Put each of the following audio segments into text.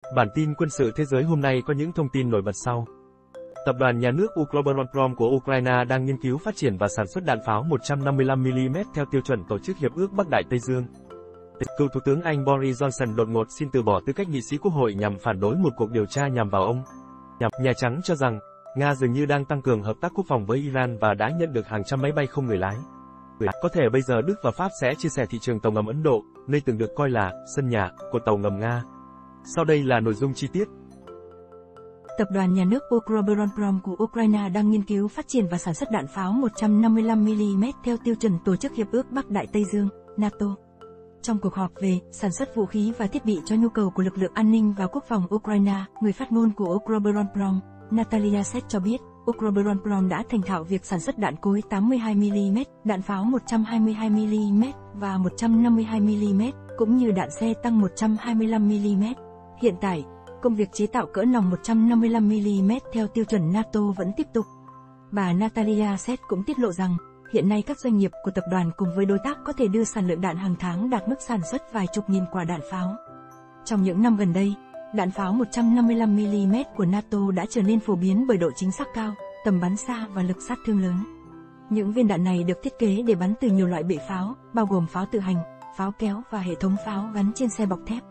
Bản tin quân sự thế giới hôm nay có những thông tin nổi bật sau. Tập đoàn nhà nước Ukroboronprom của Ukraine đang nghiên cứu phát triển và sản xuất đạn pháo 155mm theo tiêu chuẩn Tổ chức Hiệp ước Bắc Đại Tây Dương. Cựu Thủ tướng Anh Boris Johnson đột ngột xin từ bỏ tư cách nghị sĩ quốc hội nhằm phản đối một cuộc điều tra nhằm vào ông. Nhà Trắng cho rằng, Nga dường như đang tăng cường hợp tác quốc phòng với Iran và đã nhận được hàng trăm máy bay không người lái. Có thể bây giờ Đức và Pháp sẽ chia sẻ thị trường tàu ngầm Ấn Độ, nơi từng được coi là sân nhà của tàu ngầm Nga. Sau đây là nội dung chi tiết. Tập đoàn nhà nước Ukroboronprom của Ukraine đang nghiên cứu phát triển và sản xuất đạn pháo 155mm theo tiêu chuẩn Tổ chức Hiệp ước Bắc Đại Tây Dương, NATO. Trong cuộc họp về sản xuất vũ khí và thiết bị cho nhu cầu của lực lượng an ninh và quốc phòng Ukraine, người phát ngôn của Ukroboronprom, Natalia Set cho biết, Ukroboronprom đã thành thạo việc sản xuất đạn cối 82mm, đạn pháo 122mm và 152mm, cũng như đạn xe tăng 125mm. Hiện tại, công việc chế tạo cỡ nòng 155mm theo tiêu chuẩn NATO vẫn tiếp tục. Bà Natalia Set cũng tiết lộ rằng, hiện nay các doanh nghiệp của tập đoàn cùng với đối tác có thể đưa sản lượng đạn hàng tháng đạt mức sản xuất vài chục nghìn quả đạn pháo. Trong những năm gần đây, đạn pháo 155mm của NATO đã trở nên phổ biến bởi độ chính xác cao, tầm bắn xa và lực sát thương lớn. Những viên đạn này được thiết kế để bắn từ nhiều loại bệ pháo, bao gồm pháo tự hành, pháo kéo và hệ thống pháo gắn trên xe bọc thép.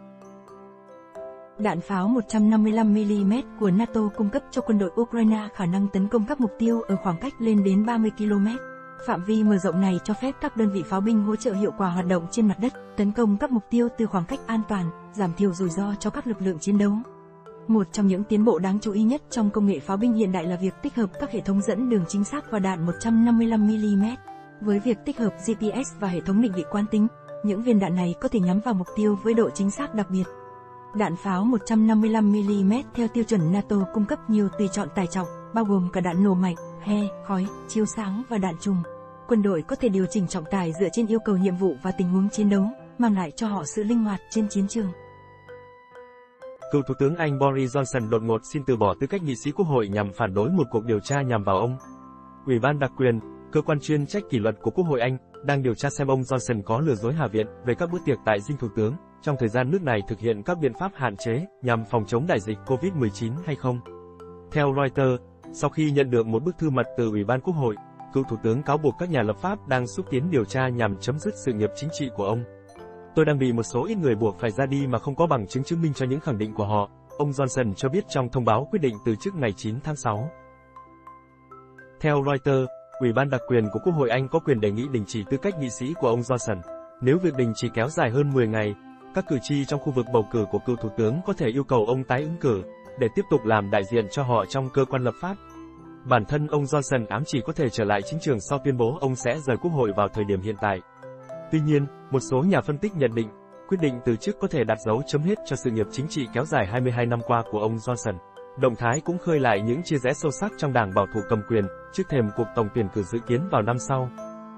Đạn pháo 155mm của NATO cung cấp cho quân đội Ukraine khả năng tấn công các mục tiêu ở khoảng cách lên đến 30 km. Phạm vi mở rộng này cho phép các đơn vị pháo binh hỗ trợ hiệu quả hoạt động trên mặt đất, tấn công các mục tiêu từ khoảng cách an toàn, giảm thiểu rủi ro cho các lực lượng chiến đấu. Một trong những tiến bộ đáng chú ý nhất trong công nghệ pháo binh hiện đại là việc tích hợp các hệ thống dẫn đường chính xác vào đạn 155mm. Với việc tích hợp GPS và hệ thống định vị quán tính, những viên đạn này có thể nhắm vào mục tiêu với độ chính xác đặc biệt. Đạn pháo 155mm theo tiêu chuẩn NATO cung cấp nhiều tùy chọn tải trọng, bao gồm cả đạn nổ mạnh, he, khói, chiếu sáng và đạn trùm. Quân đội có thể điều chỉnh trọng tải dựa trên yêu cầu nhiệm vụ và tình huống chiến đấu, mang lại cho họ sự linh hoạt trên chiến trường. Cựu Thủ tướng Anh Boris Johnson đột ngột xin từ bỏ tư cách nghị sĩ quốc hội nhằm phản đối một cuộc điều tra nhằm vào ông. Ủy ban đặc quyền, cơ quan chuyên trách kỷ luật của Quốc hội Anh, đang điều tra xem ông Johnson có lừa dối Hạ viện về các bữa tiệc tại dinh thủ tướng, trong thời gian nước này thực hiện các biện pháp hạn chế nhằm phòng chống đại dịch COVID-19 hay không. Theo Reuters, sau khi nhận được một bức thư mật từ Ủy ban Quốc hội, cựu Thủ tướng cáo buộc các nhà lập pháp đang xúc tiến điều tra nhằm chấm dứt sự nghiệp chính trị của ông. Tôi đang bị một số ít người buộc phải ra đi mà không có bằng chứng chứng minh cho những khẳng định của họ, ông Johnson cho biết trong thông báo quyết định từ chức ngày 9 tháng 6. Theo Reuters, Ủy ban đặc quyền của Quốc hội Anh có quyền đề nghị đình chỉ tư cách nghị sĩ của ông Johnson. Nếu việc đình chỉ kéo dài hơn 10 ngày, các cử tri trong khu vực bầu cử của cựu Thủ tướng có thể yêu cầu ông tái ứng cử, để tiếp tục làm đại diện cho họ trong cơ quan lập pháp. Bản thân ông Johnson ám chỉ có thể trở lại chính trường sau tuyên bố ông sẽ rời Quốc hội vào thời điểm hiện tại. Tuy nhiên, một số nhà phân tích nhận định, quyết định từ chức có thể đặt dấu chấm hết cho sự nghiệp chính trị kéo dài 22 năm qua của ông Johnson. Động thái cũng khơi lại những chia rẽ sâu sắc trong đảng bảo thủ cầm quyền, trước thềm cuộc tổng tuyển cử dự kiến vào năm sau.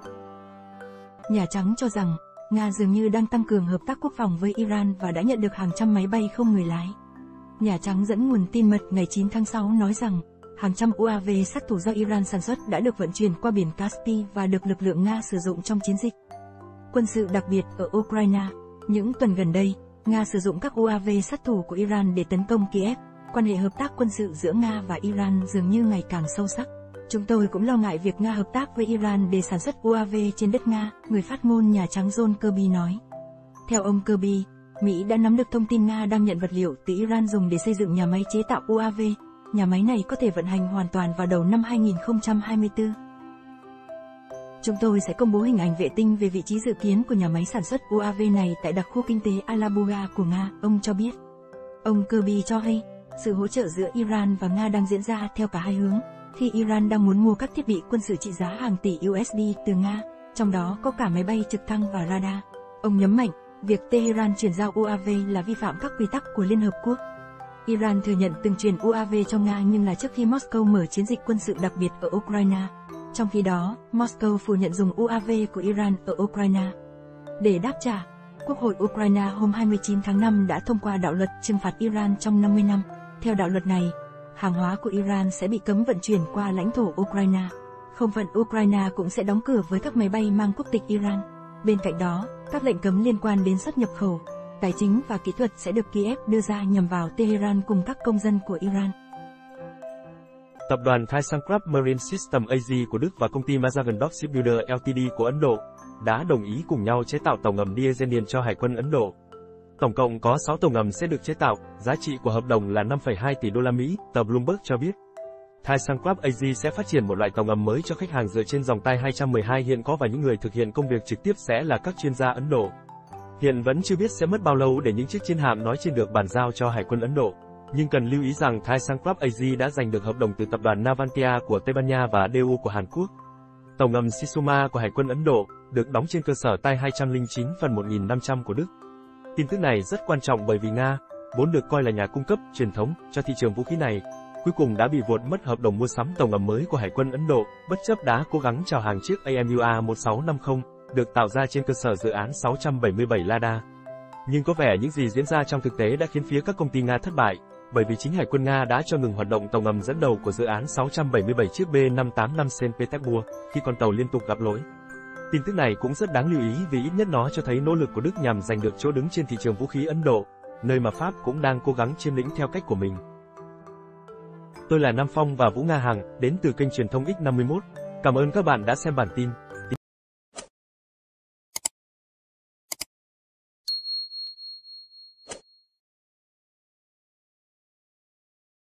Nhà Trắng cho rằng, Nga dường như đang tăng cường hợp tác quốc phòng với Iran và đã nhận được hàng trăm máy bay không người lái. Nhà Trắng dẫn nguồn tin mật ngày 9 tháng 6 nói rằng, hàng trăm UAV sát thủ do Iran sản xuất đã được vận chuyển qua biển Caspi và được lực lượng Nga sử dụng trong chiến dịch quân sự đặc biệt ở Ukraine. Những tuần gần đây, Nga sử dụng các UAV sát thủ của Iran để tấn công Kiev. Quan hệ hợp tác quân sự giữa Nga và Iran dường như ngày càng sâu sắc. Chúng tôi cũng lo ngại việc Nga hợp tác với Iran để sản xuất UAV trên đất Nga, người phát ngôn Nhà Trắng John Kirby nói. Theo ông Kirby, Mỹ đã nắm được thông tin Nga đang nhận vật liệu từ Iran dùng để xây dựng nhà máy chế tạo UAV. Nhà máy này có thể vận hành hoàn toàn vào đầu năm 2024. Chúng tôi sẽ công bố hình ảnh vệ tinh về vị trí dự kiến của nhà máy sản xuất UAV này tại đặc khu kinh tế Alabuga của Nga, ông cho biết. Ông Kirby cho hay, sự hỗ trợ giữa Iran và Nga đang diễn ra theo cả hai hướng, khi Iran đang muốn mua các thiết bị quân sự trị giá hàng tỷ USD từ Nga, trong đó có cả máy bay trực thăng và radar. Ông nhấn mạnh, việc Tehran chuyển giao UAV là vi phạm các quy tắc của Liên Hợp Quốc. Iran thừa nhận từng chuyển UAV cho Nga nhưng là trước khi Moscow mở chiến dịch quân sự đặc biệt ở Ukraine. Trong khi đó, Moscow phủ nhận dùng UAV của Iran ở Ukraine. Để đáp trả, Quốc hội Ukraine hôm 29 tháng 5 đã thông qua đạo luật trừng phạt Iran trong 50 năm. Theo đạo luật này, hàng hóa của Iran sẽ bị cấm vận chuyển qua lãnh thổ Ukraine. Không phận Ukraine cũng sẽ đóng cửa với các máy bay mang quốc tịch Iran. Bên cạnh đó, các lệnh cấm liên quan đến xuất nhập khẩu, tài chính và kỹ thuật sẽ được Kiev đưa ra nhằm vào Tehran cùng các công dân của Iran. Tập đoàn ThyssenKrupp Marine System AG của Đức và công ty Mazagon Dock Shipbuilder Ltd của Ấn Độ đã đồng ý cùng nhau chế tạo tàu ngầm Dieselian cho Hải quân Ấn Độ. Tổng cộng có 6 tàu ngầm sẽ được chế tạo, giá trị của hợp đồng là 5,2 tỷ đô la Mỹ, tờ Bloomberg cho biết. ThyssenKrupp AG sẽ phát triển một loại tàu ngầm mới cho khách hàng dựa trên dòng tay 212 hiện có và những người thực hiện công việc trực tiếp sẽ là các chuyên gia Ấn Độ. Hiện vẫn chưa biết sẽ mất bao lâu để những chiếc chiến hạm nói trên được bàn giao cho Hải quân Ấn Độ. Nhưng cần lưu ý rằng ThyssenKrupp AG đã giành được hợp đồng từ tập đoàn Navantia của Tây Ban Nha và DU của Hàn Quốc. Tàu ngầm Shishuma của Hải quân Ấn Độ được đóng trên cơ sở tay 209 phần 1500 của Đức. Tin tức này rất quan trọng bởi vì Nga, vốn được coi là nhà cung cấp truyền thống cho thị trường vũ khí này, cuối cùng đã bị vụt mất hợp đồng mua sắm tàu ngầm mới của Hải quân Ấn Độ, bất chấp đã cố gắng chào hàng chiếc AMUA 1650 được tạo ra trên cơ sở dự án 677 Lada. Nhưng có vẻ những gì diễn ra trong thực tế đã khiến phía các công ty Nga thất bại, bởi vì chính Hải quân Nga đã cho ngừng hoạt động tàu ngầm dẫn đầu của dự án 677 chiếc B585 Saint Petersburg khi con tàu liên tục gặp lỗi. Tin tức này cũng rất đáng lưu ý vì ít nhất nó cho thấy nỗ lực của Đức nhằm giành được chỗ đứng trên thị trường vũ khí Ấn Độ, nơi mà Pháp cũng đang cố gắng chiếm lĩnh theo cách của mình. Tôi là Nam Phong và Vũ Nga Hằng, đến từ kênh truyền thông X51. Cảm ơn các bạn đã xem bản tin.